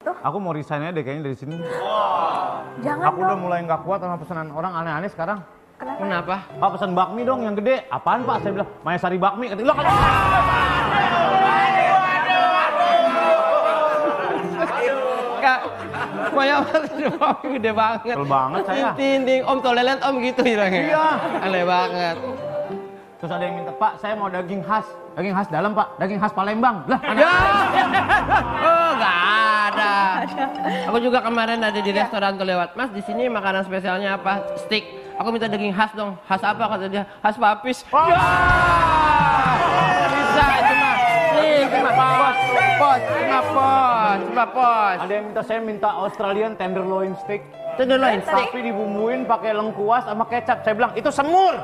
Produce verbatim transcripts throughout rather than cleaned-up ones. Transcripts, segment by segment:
Tuh. Aku mau resign aja deh kayaknya dari sini. Jangan Aku dong. udah mulai nggak kuat sama pesanan orang aneh-aneh sekarang. Kenapa? Kenapa? Pak pesan bakmi dong yang gede. Apaan Pak? Saya bilang Mayasari bakmi. Kata, "Loh, kan-" Kak, banyak banget, gede banget. Kesel banget saya. Tinting, om toleran om gitu bilangnya. Iya. Aneh banget. Terus ada yang minta, Pak saya mau daging khas. Daging khas dalam Pak, daging khas Palembang. Lah, ada. Ya. Oh, nggak ada. Aku juga kemarin ada di restoran tuh lewat. Mas, di sini makanan spesialnya apa? Steak. Aku minta daging khas dong. Khas apa kata dia? Khas papis. Oh. Ya. Bisa itu mah. Nih, cuma pos, pos, cuma pos, cuma pos. Ada yang minta saya minta Australian tenderloin steak. Tenderloin steak. Tapi dibumbuin pakai lengkuas sama kecap. Saya bilang itu semur.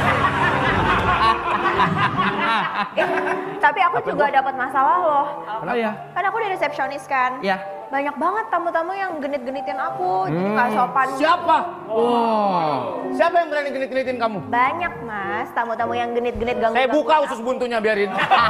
Eh, tapi aku Apa juga itu? dapat masalah loh. Oh ya. Kan aku di resepsionis kan. Ya. Banyak banget tamu-tamu yang genit-genitin aku, jadi Hmm. gak sopan. Siapa? Oh. Siapa yang berani genit-genitin kamu? Banyak mas, tamu-tamu yang genit-genit ganggu. Saya buka usus buntunya biarin.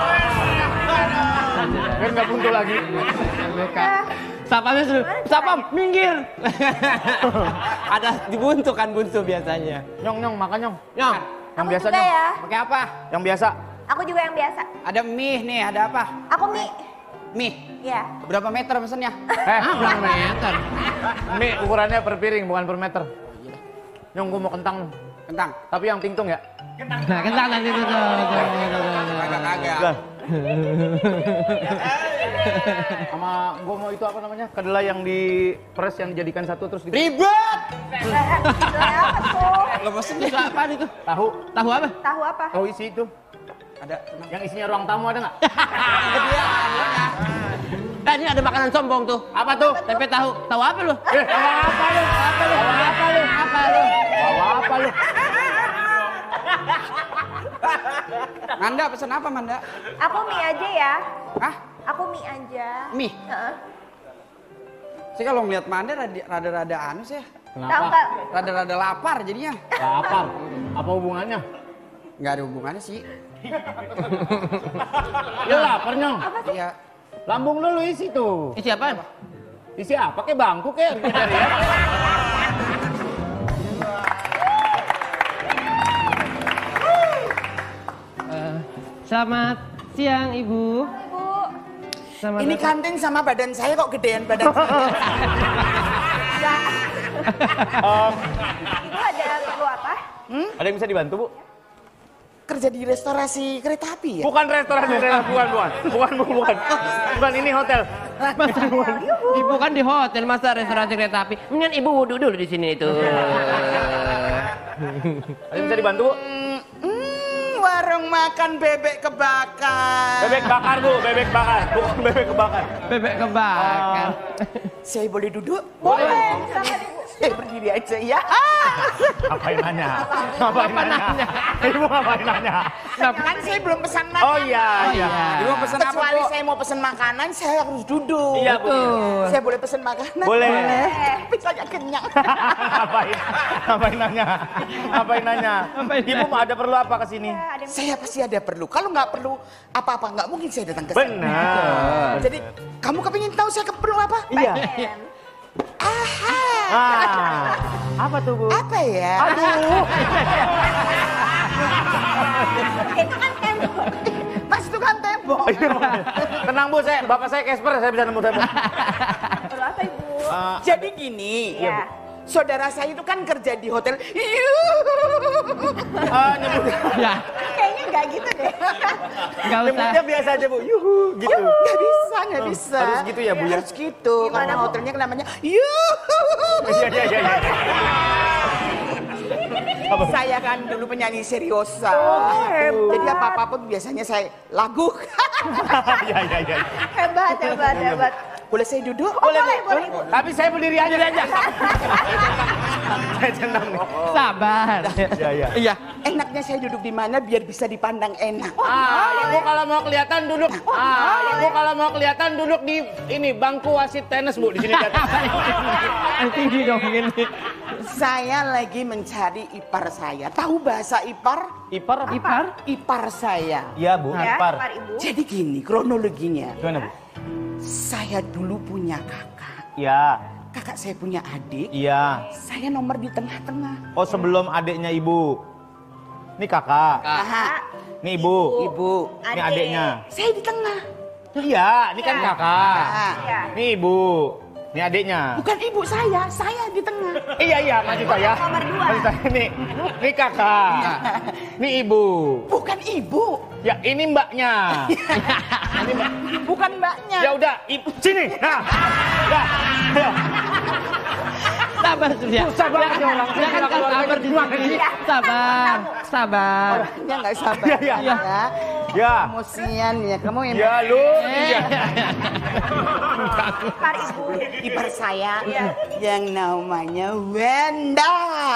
Biar nggak buntu lagi. Sapamnya suruh, sapam, minggir. Ada dibuntu kan buntu biasanya. Nyong, nyong, makan nyong. Nyong, Yang Aku biasa juga nyong. ya. pakai apa? Yang biasa. Aku juga yang biasa. Ada mie nih, ada apa? Aku mie. Mie. Ya. Berapa meter pesennya? Eh, Ah, berapa meter? ini ukurannya per piring bukan per meter. Nyong, gua mau kentang. Kentang. Tapi yang tingtung ya. Nah, kentang nanti tuh. tuh, tuh, tuh, tuh, tuh. Kagak-kagak. Udah. Sama gua mau itu apa namanya? Kedelai yang di press yang dijadikan satu terus di Ribet! Kedelai apa tuh? Lo pesen Itu apa itu? tahu. Tahu apa? Tahu apa? Tahu isi itu. Ada. Yang isinya ruang tamu ada nggak? Eh, ini ada makanan sombong tuh. Apa tuh? Tempe tahu. Tahu apa lu? Eh, bawa apa lu? Apa lu? Bawa apa lu? Apa lu? Bawa apa lu? Manda pesen apa Manda? Aku mie aja ya. Hah? Aku mie aja. Mie? Heeh. Sih kalau ngeliat Manda rada- rada-rada anu sih. Tahu Kenapa? nggak? Rada-rada lapar jadinya. Lapar. Apa hubungannya? Nggak ada hubungannya sih. Ya lapar nyong. Iya. Lambung lu lu isi tuh. Isi apa? Isi apa? Kayak bangku kayak gitu dari ya. Eh, selamat siang, Ibu. Bu, Selamat Ini datang. kantin sama badan saya kok gedean badan saya. Ibu ada perlu apa? Ada yang bisa dibantu, Bu? Kerja di restorasi kereta api ya? Bukan restoran, bukan, bukan, bukan, bukan, Bu, bukan, bukan ini hotel. Masa, ibu kan di hotel, masa restoran kereta api. Mendingan ibu wudhu dulu di sini itu. Ada yang bisa dibantu, Bu? Hmm, warung makan bebek kebakar. Bebek bakar, Bu, bebek bakar, bukan bebek kebakar. Bebek kebakar. Saya boleh duduk? Boleh, silakan ibu. Saya berdiri aja ya. Ngapain nanya? Ngapain nanya? Ibu ngapain nanya? Kan saya belum pesan makan. Oh iya, iya. Ibu mau pesen apa, Kecuali Bu? saya mau pesan makanan, saya harus duduk. Iya, Bu. Saya boleh pesan makanan? Boleh. Tapi saya kenyang. Ngapain? Ngapain nanya? Ngapain nanya? Ngapain Ibu mau ada perlu apa ke sini? Ya, ada yang Saya pasti ada perlu. Kalau nggak perlu apa-apa, nggak mungkin saya datang ke sini. Benar. Jadi, kamu kepingin tahu saya perlu apa? Iya. pengen. Aha. Ah, apa tuh, Bu? Apa ya? Aduh. Itu kan tembok. Mas itu kan tembok. Tenang, Bu, saya bapak saya Casper, saya bisa nemu tembok. Perlu apa ibu? Ah, Jadi gini, Ya. saudara saya itu kan kerja di hotel. Yuh. ah, nyebut, Ya, Kayaknya nggak gitu deh. nggak usah. nyebutnya biasa aja, Bu. Yuhu, gitu. Nggak bisa, nggak bisa. Harus gitu ya, Bu, ya? Harus gitu. Gimana, Karena Bu? hotelnya namanya Yuh. Iya, iya, iya, iya. Saya kan dulu penyanyi seriosa. hebat. Jadi apa-apa pun biasanya saya lagu. Iya, iya, iya. Hebat, hebat, hebat. Boleh saya duduk? Boleh, boleh, boleh. ibu. Tapi saya berdiri aja deh aja. Saya senang nih. Sabar. Iya, iya. Iya. Enaknya saya duduk di mana biar bisa dipandang enak. Ah, Bu kalau mau kelihatan duduk. Ah, Bu kalau mau kelihatan duduk di ini bangku wasit tenis, Bu, di sini. Yang tinggi dong ini. Saya lagi mencari ipar saya. Tahu bahasa ipar? Ipar apa? Ipar. Ipar saya. Iya, Bu, Ya, ipar. Pak Ibu. Jadi gini kronologinya. Gimana, Bu? Saya dulu punya kakak. Iya. Kakak saya punya adik. Iya. Saya nomor di tengah-tengah. Oh, sebelum adiknya ibu. Ini kakak. Aha. Ini ibu. Ibu. Ini adiknya. Saya di tengah. Iya, ini kan kakak. Iya. Ini ibu. Ini adiknya. Bukan ibu saya, saya di tengah. Iya, iya, maksud saya. Nomor dua. Maksud saya ini. Ini kakak. Ini ibu. Bukan ibu. Ya, ini mbaknya. Ini mbak. Bukan mbaknya. Ya udah, ibu sini. Nah. Udah. Ayo. Sabar Surya. Susah banget ya orang. Ya kan kan sabar di sini. Sabar, sabar. Dia nggak sabar. Iya, iya. Ya. Ya. Emosian ya, kamu yang Ya lu. Iya. Ipar ibu. ipar saya yang namanya Wenda.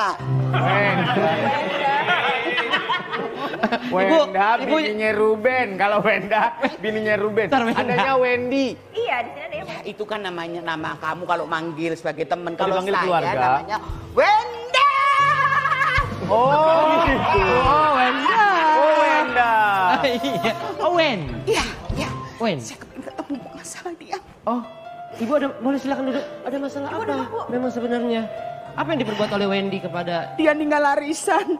Wenda, Ibu- bininya Ruben. Kalau Wenda, bininya Ruben. Ntar Wenda. Adanya Wendy. Iya, di sini ada yang Ya, itu kan namanya nama kamu kalau manggil sebagai teman. Kalau dipanggil saya keluarga. namanya Wenda. Oh, gitu. Oh, Wenda. Oh, Wenda. Iya. Oh, Wen. Iya, iya. Wen. Saya kepingin ketemu masalah dia. Oh, Ibu ada boleh silakan duduk. Ada masalah apa? Memang sebenarnya apa yang diperbuat oleh Wendy kepada Dia ninggal arisan.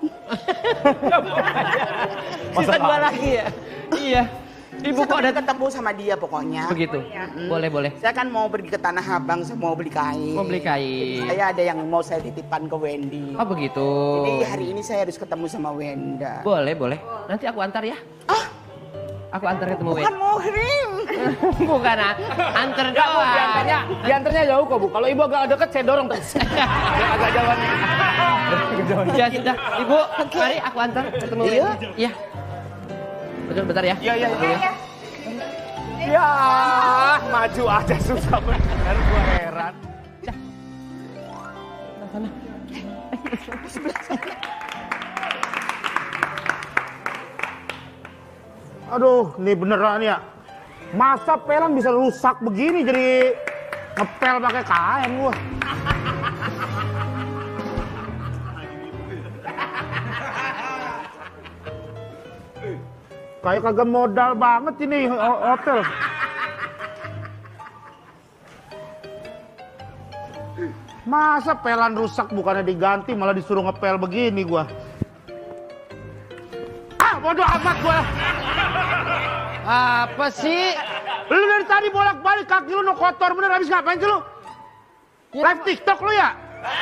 sisa dua lagi ya? Iya. Ibu Saya kok ada kepingin ketemu sama dia pokoknya. begitu? Boleh, boleh. Saya kan mau pergi ke Tanah Abang, saya mau beli kain. Mau beli kain. Saya ada yang mau saya titipkan ke Wendy. Oh, begitu. Jadi hari ini saya harus ketemu sama Wenda. Boleh, boleh. Nanti aku antar ya. Ah, Aku antar ketemu bukan Wendy. muhrim. Bukan, ah. Antar Enggak, Bu, doang. diantarnya, diantarnya jauh kok, Bu. Kalau Ibu agak deket, saya dorong terus. Biar agak jauhan. Ya sudah, Ibu, mari aku antar ketemu Iya. Wendy. Iya. Betul, bentar ya. Iya, iya, Iya, iya. Ya, maju aja susah bener, gua heran. Sana. Aduh, ini beneran ya. Masa pelan bisa rusak begini jadi ngepel pakai kain gua. Kayak kagak modal banget ini ho- hotel. Masa pelan rusak bukannya diganti malah disuruh ngepel begini gua. Ah, bodoh amat gua. Apa sih? Lu dari tadi bolak-balik kaki lu no kotor bener, habis ngapain sih lu? Live TikTok lu ya?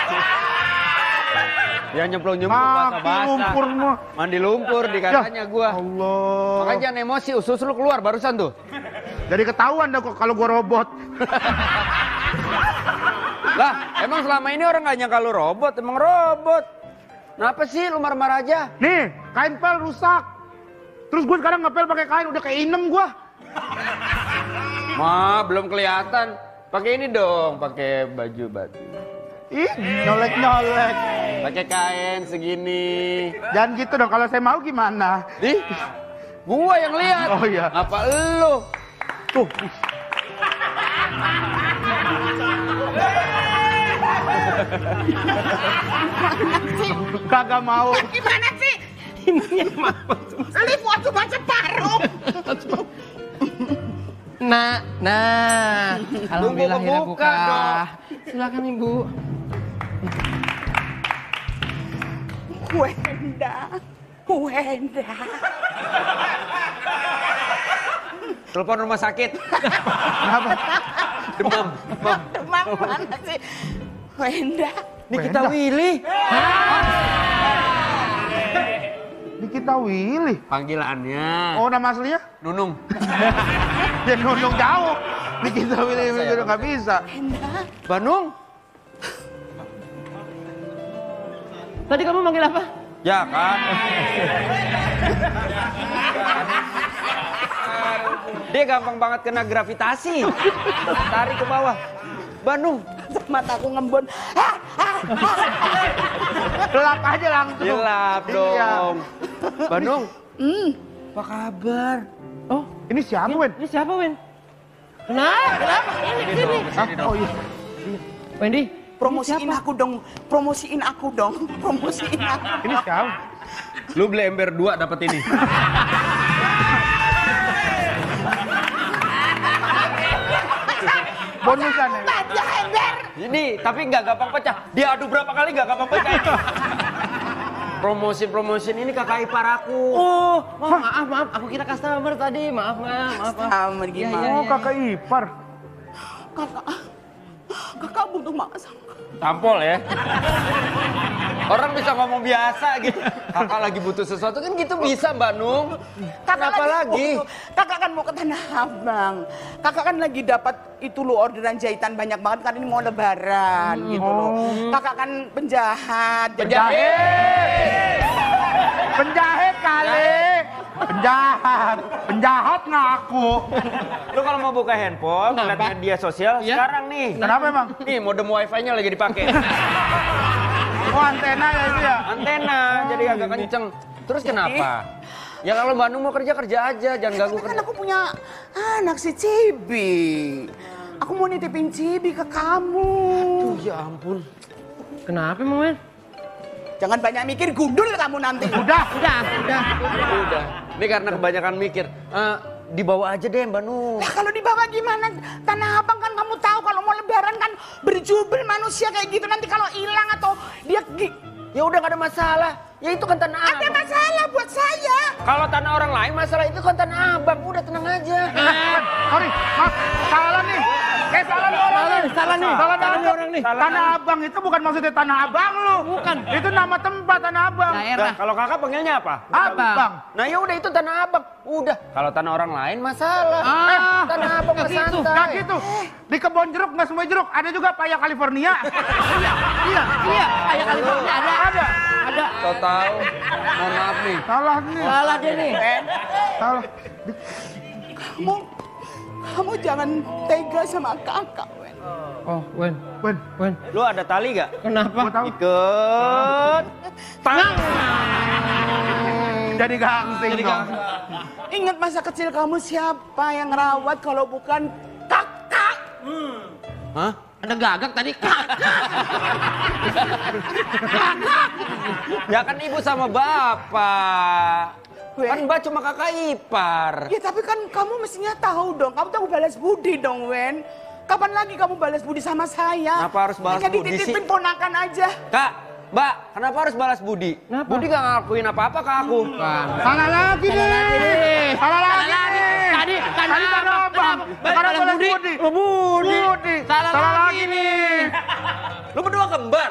Ya nyemplung-nyemplung Kaki basah-basah. lumpur mah. Mandi lumpur dikatanya gua. Allah. Makanya jangan emosi, usus lu keluar barusan tuh. Jadi ketahuan dah kok kalau gua robot. Lah, emang selama ini orang gak nyangka lu robot, emang robot. Kenapa sih lu marah-marah aja? Nih, kain pel rusak. Terus gua sekarang ngepel pakai kain udah kayak inem gua. Ma, belum kelihatan. Pakai ini dong, pakai baju batu. Ih, nyolek-nyolek. Pakai kain segini. Jangan gitu dong, kalau saya mau gimana? Ih, gua yang lihat. Oh iya. Apa lu? Tuh. Kagak mau. Gimana sih? Lift waktu baca paruh. Nah, nah. Alhamdulillah akhirnya kebuka buka. dong. Silakan Ibu. Wenda. Wenda. Telepon rumah sakit. Kenapa? Demam. Demam. Demam mana sih? Wenda. Nikita Willy. Nikita Willy. Panggilannya. Oh, nama aslinya? Nunung. Ya nunung jauh. Nikita Willy udah nggak bisa. Bandung. Tadi kamu manggil apa? Ya kan. Dia gampang banget kena gravitasi. Tarik ke bawah. Bandung. Mataku ngembun. Gelap aja langsung. Gelap Iya. dong. Bandung. Apa kabar? Oh, Ini siapa, Wen? ini siapa, Wen? Kenapa? Kenapa? Ini, sini. Hah? Oh iya. Wendy, Promosiin aku dong. Promosiin aku dong. Promosiin aku. Ini siapa? Lu beli ember dua dapat ini. Bonusan ya. Dia ember. Ini tapi nggak gampang pecah. Dia adu berapa kali nggak gampang pecah. Promosi-promosi ini kakak ipar aku. Oh, oh maaf maaf, aku kira customer tadi. Maaf maaf maaf. maaf. Sama gimana? Oh, kakak ipar. Kakak, kakak butuh makan sama kakak. Tampol ya. Orang bisa ngomong biasa gitu. Kakak lagi butuh sesuatu kan gitu bisa Mbak Nung. Kakak Kenapa lagi? butuh. Kakak kan mau ke Tanah Abang. Kakak kan lagi dapat itu lo orderan jahitan banyak banget kan ini mau lebaran gitu loh. Kakak kan penjahat. Penjahit. Penjahit kali. Penjahat. Penjahat ngaku. Lu kalau mau buka handphone, lihat media sosial Ya. sekarang nih. Kenapa emang? Nih modem wifi-nya lagi dipakai. Oh, antena ya itu ya? Antena jadi agak kenceng. Terus kenapa? Ya kalau Mbak Nung mau kerja kerja aja, jangan ganggu Tapi kan kerja. aku punya anak si Cibi. Aku mau nitipin Cibi ke kamu. Ya ampun. Kenapa Mang Wen? Jangan banyak mikir, gundul kamu nanti. Udah. Udah, udah. Udah. Ini karena kebanyakan mikir. Eh, dibawa aja deh Mbak Nung. Nah, kalau dibawa gimana? Tanah Abang kan kamu tahu kalau mau lebaran kan berjubel manusia kayak gitu. Nanti kalau hilang atau dia... gi- Ya udah gak ada masalah. Ya itu kan tanah Ada abang. masalah buat saya. Kalau tanah orang lain masalah itu kan tanah abang. Udah tenang aja. Sorry, Mas. Salah nih. Eh, salah nih orang nih. Salah nih. Salah Salah nih nih orang nih. Tanah Abang itu bukan maksudnya Tanah Abang lu. Bukan. Itu nama tempat Tanah Abang. Daerah. Nah, kalau kakak panggilnya apa? Abang. Nah ya udah itu tanah abang. Udah. Kalau tanah orang lain masalah. Ah, Eh, tanah abang nggak mah gitu. santai. Nggak gitu. Di kebun jeruk nggak semua jeruk. Ada juga paya California. Iya. Iya. Iya, kayak kali ini ada. Ada. Ada. Kau tahu. Mohon maaf nih. Salah nih. Salah dia nih. Salah. Kamu, kamu jangan tega sama kakak, Wen. Oh, Wen. Wen, Wen. Lu ada tali gak? Kenapa? gua tahu. Iket. Tangan. Jadi gangsing dong. Ingat masa kecil kamu siapa yang rawat kalau bukan kakak? Hah? Ada gagak tadi. Ya kan ibu sama bapak. Wen. Kan mbak cuma kakak ipar. Ya tapi kan kamu mestinya tahu dong. Kamu tahu balas budi dong, Wen. Kapan lagi kamu balas budi sama saya? Kenapa harus balas Jadi budi sih? dititipin ponakan aja. Kak, mbak, kenapa harus balas budi? Kenapa? Budi gak ngelakuin apa-apa ke aku. Salah lagi nih. Salah lagi nih. Tadi Tanah Tadi Tanah Abang. Sekarang Balas balas budi. budi. Oh, Budi. Budi. Salah lagi nih. Lu berdua kembar.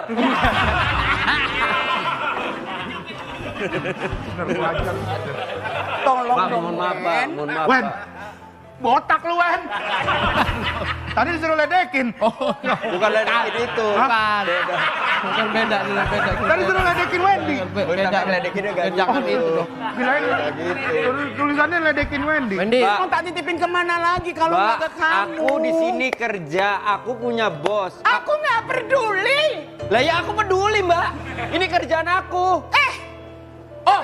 Tolong Bang, dong, mohon maaf, Bang. Wen. Mohon maaf, Wen. Pak. Botak lu, Wen. Tadi disuruh ledekin. Bukan ledekin itu. Bukan. Bukan beda, beda. beda. Tadi disuruh ledekin Wendy. Beda. Ledekinnya gak gitu. Jangan itu dong. Kirain tulis- tulisannya ledekin Wendy. Wendy. Pak. Mau tak titipin kemana lagi kalau nggak Mbak, ke kamu? aku di sini kerja, aku punya bos. Aku nggak peduli. Lah ya aku peduli, Mbak. Ini kerjaan aku. Eh, Oh,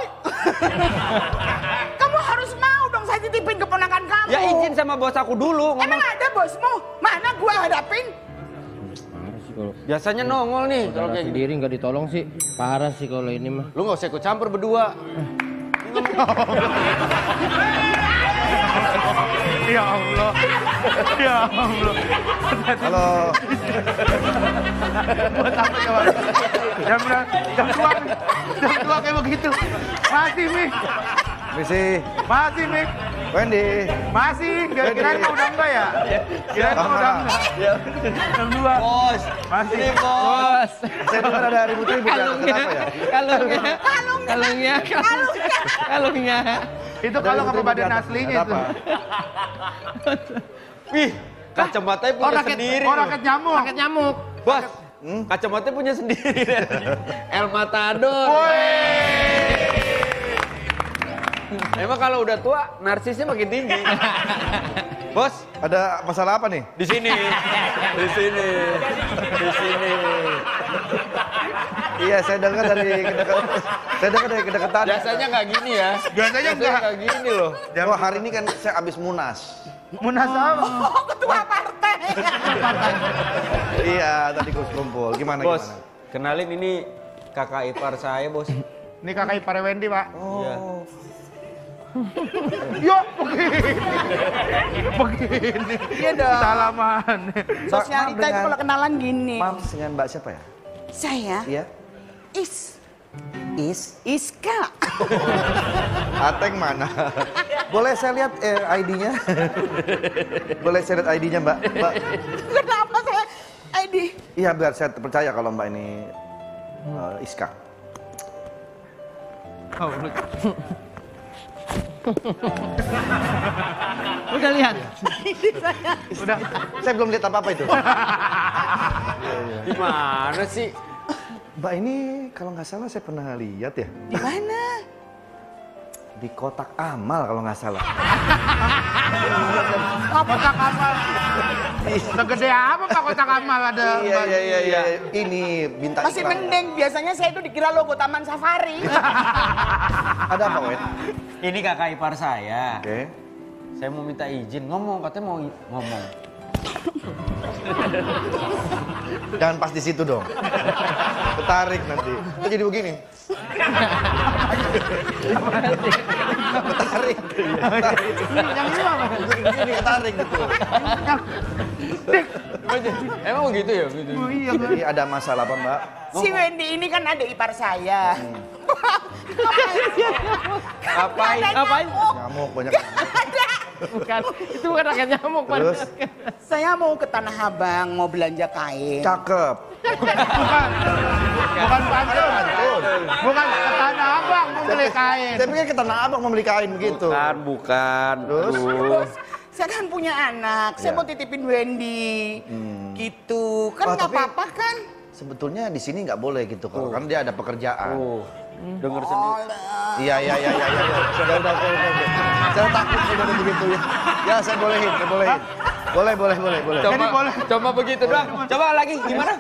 kamu harus mau dong saya titipin keponakan kamu. ya izin sama bos aku dulu. Emang Ngomong. ada bosmu? Mana gua hadapin? Parah sih kalau Biasanya nongol nih. Kalau saudara kayak sendiri nggak ditolong sih. Parah sih kalau ini mah. Lu gak usah ikut campur berdua. Ya Allah. Ya Allah. Halo. Buat apa coba? Jam berapa? Jam dua. Jam dua kayak begitu. Masih, Mi. Misi. Masih, Mi. Wendy. Masih. Kira-kira mau udah enggak ya? Kira-kira mau udah enggak? Jam dua. Bos, Masih. ini bos. Saya dengar ada ribut-ribut ya. Kenapa ya? Kalungnya. Kalungnya. Kalungnya. Itu kalau kepribadian aslinya Ada itu. apa? Wih, kacamatanya punya Oh, raket, sendiri. Oh, loh. raket nyamuk. Raket nyamuk. Bos, kacamatanya punya sendiri. El Matador. Emang kalau udah tua, narsisnya makin tinggi. Bos, Ada masalah apa nih? di sini. Di sini. Di sini. Iya, saya dengar dari kedekatan. Saya dengar dari kedekatan. Biasanya nggak gini ya. Biasanya enggak. nggak gini loh. Oh, hari ini kan saya habis munas. Munas apa? Oh, ketua partai. Iya, tadi kus kumpul. Gimana Bos, gimana? kenalin ini kakak ipar saya, bos. Ini kakak ipar Wendy, Pak. Oh. Iya. Yuk, begini. Begini. Iya dong. Salaman. Sosialita itu dengan- kalau kenalan gini. Maaf dengan Mbak siapa ya? Saya Iya. Is Is. Iska. Ateng mana? Boleh saya lihat eh, I D-nya? Boleh saya lihat I D-nya Mbak? Mbak. Kenapa saya I D? Iya biar saya percaya kalau Mbak ini uh, Iska. Udah lihat? Udah. Saya belum lihat apa-apa itu. Gimana sih? Mbak ini kalau nggak salah saya pernah lihat ya. Di mana? Di kotak amal kalau nggak salah. Kotak amal. Segede apa Pak kotak amal ada? Iya iya iya iya. Ini bintang Masih iklan. mending, biasanya saya itu dikira logo Taman Safari. Ada apa, Wet? Ini kakak ipar saya. Oke. Saya mau minta izin ngomong, katanya mau i- ngomong. Jangan pas di situ dong. Ketarik nanti. Itu jadi begini. Ketarik. Ketarik. Yang ini apa? Begini ketarik gitu. Emang begitu ya? Gitu. Oh, iya, Mbak. Ini ada masalah apa, Mbak? Si Wendy ini kan adik ipar saya. Ngapain? Ngapain? Nyamuk banyak. Bukan, itu bukan rakyat nyamuk. Pak. Terus Saya mau ke Tanah Abang, mau belanja kain. cakep. Bukan. Bukan pantun. Bukan ke Tanah Abang mau beli kain. Saya pikir ke Tanah Abang mau beli kain begitu. Bukan, bukan. Terus? Terus, saya kan punya anak, saya Ya. mau titipin Wendy. Gitu, kan Oh, nggak tapi- apa-apa kan? Sebetulnya di sini nggak boleh gitu kalau kan dia ada pekerjaan. Oh, denger sendiri. Iya iya iya iya iya. Sudah udah udah udah. udah. Saya takut sudah ada begitu ya. Ya saya bolehin, saya bolehin. Boleh boleh boleh boleh. Coba, Jadi boleh. coba begitu doang. Coba lagi, gimana?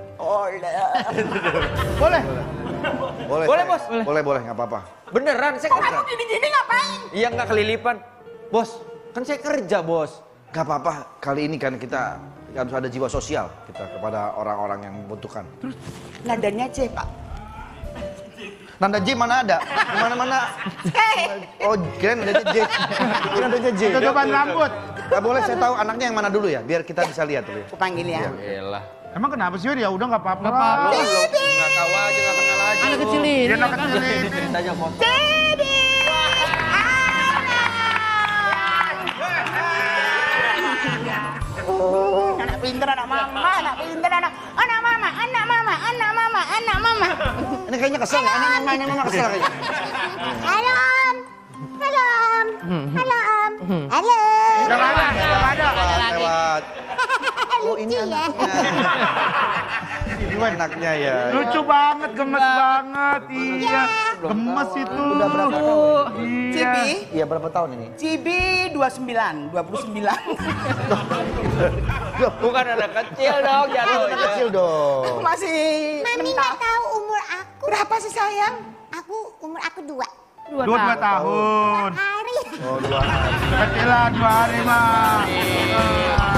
Boleh. Boleh. Boleh, saya- Bos. Boleh boleh nggak apa-apa. Beneran, saya kerja. Kamu gini-gini ngapain? Iya nggak kelilipan. Bos, kan saya kerja, Bos. Gak apa-apa. Kali ini kan kita harus ada jiwa sosial kita kepada orang-orang yang membutuhkan. Nadanya C, Pak. Nanda J mana ada? Di mana-mana. Oh, kira nadanya J. Kira nadanya J. Tutupan rambut. Gak boleh saya tahu anaknya yang mana dulu ya, biar kita bisa lihat dulu ya. Aku panggil ya. Elah. Emang kenapa sih, Wen? Ya udah nggak apa-apa. Nggak apa-apa. lah. Belum, nggak tahu aja, nggak kenal aja. Anak kecil ini. Dia anak ya kan? kecil ini. Tanya foto. Anak pinter, anak mama, anak pinter, anak anak mama, anak mama, anak mama, anak mama. Ini kayaknya kesel nggak? Anak mama, anak mama kesel kayaknya. Halo Om. Halo Om. Halo Om. Halo. Udah nggak ada, udah nggak ada. Lewat, lewat. Oh ini Lucu ya. anaknya. Ini anaknya ya. Lucu banget, gemes banget. Iya. Gemes itu. Udah berapa tahun? Iya. Cibi, Iya berapa tahun ini? Cibi dua puluh sembilan, dua puluh sembilan. Bukan anak kecil dong, jatuhnya. Kecil dong. Masih Mami enam nggak tahun. tahu umur aku. Berapa sih sayang? Aku umur aku dua. Dua Dua dua tahun. tahun. Hari. Oh dua hari. Kecilan dua hari mah.